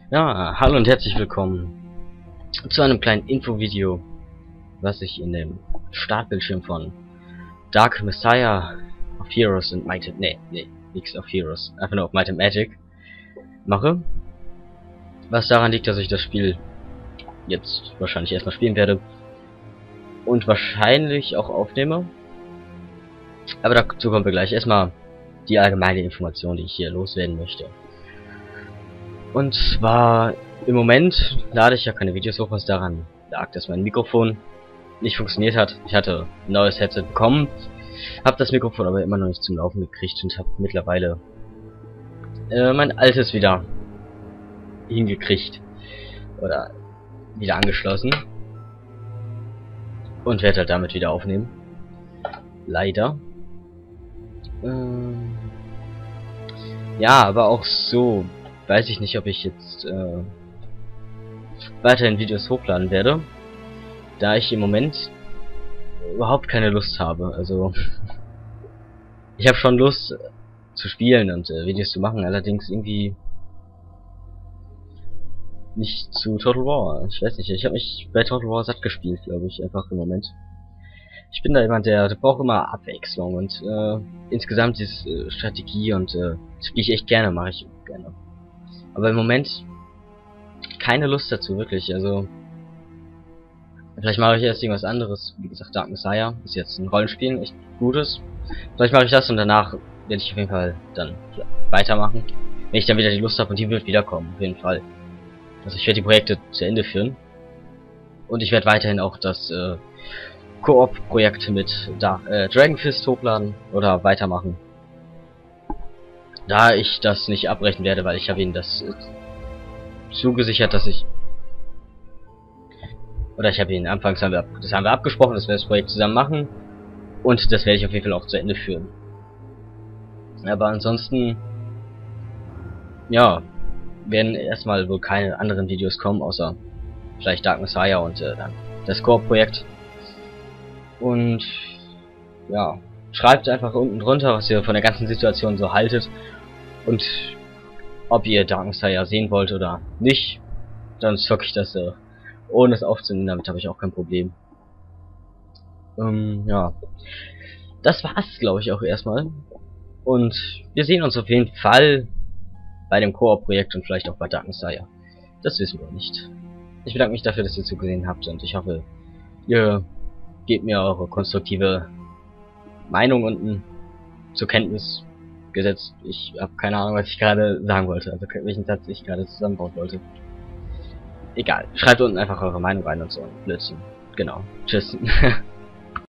Ja, hallo und herzlich willkommen zu einem kleinen Infovideo, was ich in dem Startbildschirm von Dark Messiah of Heroes und Might and nichts of Heroes, einfach nur auf Might and Magic mache. Was daran liegt, dass ich das Spiel jetzt wahrscheinlich erstmal spielen werde und wahrscheinlich auch aufnehme. Aber dazu kommen wir gleich. Erstmal die allgemeine Information, die ich hier loswerden möchte. Und zwar, im Moment lade ich ja keine Videos hoch, was daran lag, dass mein Mikrofon nicht funktioniert hat. Ich hatte ein neues Headset bekommen, habe das Mikrofon aber immer noch nicht zum Laufen gekriegt und habe mittlerweile mein altes wieder hingekriegt. Oder wieder angeschlossen. Und werde halt damit wieder aufnehmen. Leider. Ja, aber auch so weiß ich nicht, ob ich jetzt weiterhin Videos hochladen werde, da ich im Moment überhaupt keine Lust habe. Also ich habe schon Lust zu spielen und Videos zu machen, allerdings irgendwie nicht zu Total War. Ich weiß nicht, ich habe mich bei Total War satt gespielt, glaube ich, einfach im Moment. Ich bin da jemand, der braucht immer Abwechslung und insgesamt ist Strategie und spiele ich echt gerne, mache ich gerne. Aber im Moment keine Lust dazu, wirklich. Also vielleicht mache ich erst irgendwas anderes. Wie gesagt, Dark Messiah ist jetzt ein Rollenspiel, echt gutes. Vielleicht mache ich das und danach werde ich auf jeden Fall dann weitermachen. Wenn ich dann wieder die Lust habe und die wird wiederkommen, auf jeden Fall. Also ich werde die Projekte zu Ende führen. Und ich werde weiterhin auch das Koop-Projekt mit Dragon Fist hochladen oder weitermachen. Da ich das nicht abbrechen werde, weil ich habe ihnen das zugesichert, dass ich habe ihnen anfangs das haben wir abgesprochen, dass wir das Projekt zusammen machen und das werde ich auf jeden Fall auch zu Ende führen. Aber ansonsten ja, werden erstmal wohl keine anderen Videos kommen, außer vielleicht Dark Messiah und dann das Core-Projekt. Und ja, schreibt einfach unten drunter, was ihr von der ganzen Situation so haltet und ob ihr Dark Messiah sehen wollt oder nicht. Dann zocke ich das ohne es aufzunehmen, damit habe ich auch kein Problem. Ja, das war's, glaube ich, auch erstmal. Und wir sehen uns auf jeden Fall bei dem Koop-Projekt und vielleicht auch bei Dark Messiah. Das wissen wir nicht. Ich bedanke mich dafür, dass ihr zugesehen habt und ich hoffe, ihr gebt mir eure konstruktive Meinung unten zur Kenntnis gesetzt. Ich habe keine Ahnung, was ich gerade sagen wollte, also welchen Satz ich gerade zusammenbauen wollte. Egal, schreibt unten einfach eure Meinung rein und so. Blödsinn. Genau. Tschüss.